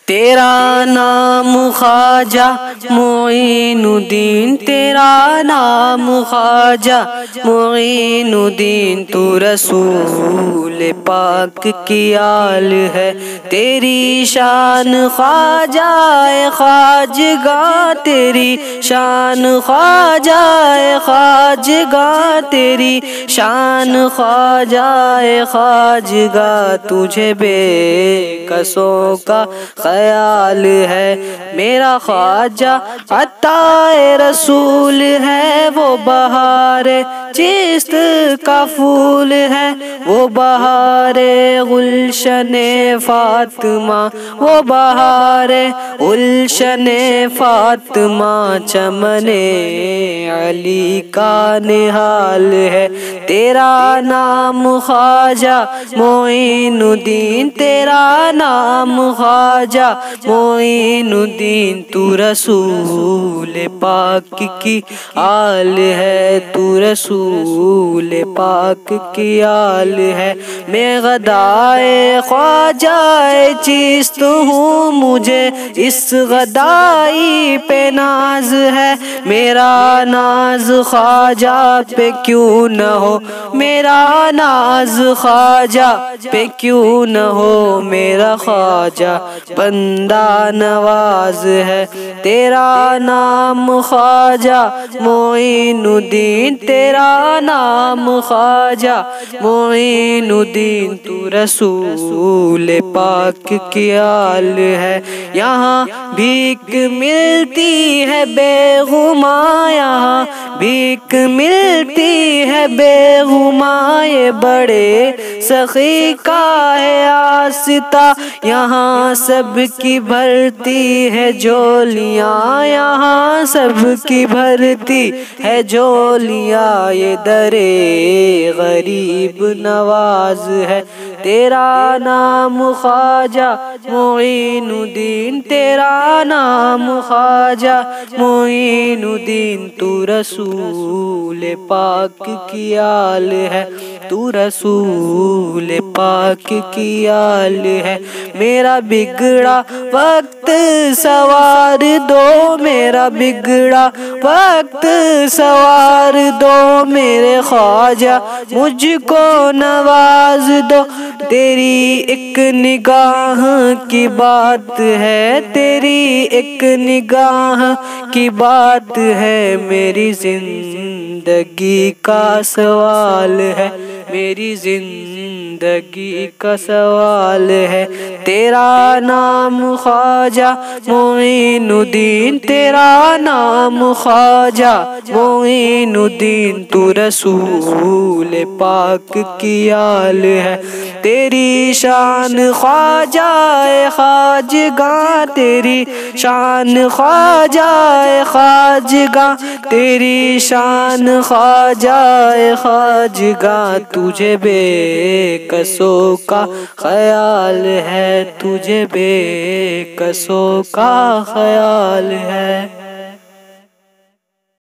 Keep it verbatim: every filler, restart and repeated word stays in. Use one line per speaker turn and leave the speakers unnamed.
تیرا نام خواجہ معین الدین، تیرا نام خواجہ معین الدین، تو رسول پاک کی آل ہے، تیری شان خواجہ خواجگاں، تیری شان خواجہ خواجگاں، تیری شان خواجہ خواجگاں، تجھے بے کسوں کا خیال ہے، میرا خواجہ عطا رسول ہے، وہ بہار چشت کا پھول ہے، وہ بہار گلشن فاطمہ، وہ بہار گلشن فاطمہ، چمن علی کا نہال ہے، تیرا نام خواجہ معین الدین، تیرا نام خواجہ معین الدین، تو رسول پاک کی آل ہے، تو رسول پاک کی آل ہے، میں غدائے خواجہ چیست ہوں، مجھے اس غدائی پہ ناز ہے، میرا ناز خواجہ پہ کیوں نہ ہو، میرا ناز خواجہ پہ کیوں نہ ہو، میرا خواجہ بندہ نواز ہے، تیرا نام خواجہ معین الدین، تیرا نام خواجہ معین الدین، تو رسول پاک کی آل ہے، یہاں بھیک ملتی ہے بے غماں، یہاں بھیک ملتی ہے بے غماں، یہ بڑے سخی کا ہے آستہ، یہاں سب کی بھرتی ہے جولیاں، یہاں سب کی بھرتی ہے جولیاں، یہ درِ غریب نواز ہے، تیرا نام خواجہ معین الدین، تیرا نام خواجہ معین الدین، تو رسول پاک کی آل ہے، تو رسول پاک کی آل ہے، میرا بگڑا وقت سوار دو، میرا بگڑا وقت سوار دو، میرے خواجہ مجھ کو نواز دو، تیری ایک نگاہ کی بات ہے، تیری ایک نگاہ کی بات ہے، میری زندگی کا سوال ہے، میری زندگی کا سوال ہے، تیرا نام خواجہ معین الدین، تیرا نام خواجہ معین الدین، تو رسول پاک کی آل ہے، تیری شان خواجہ خواجگاں، تیری شان خواجہ خواجگاں، تیری شان خواجہ خواجگاں، تجھے بے کسوں کا خیال ہے، تجھے بے کسوں کا خیال ہے۔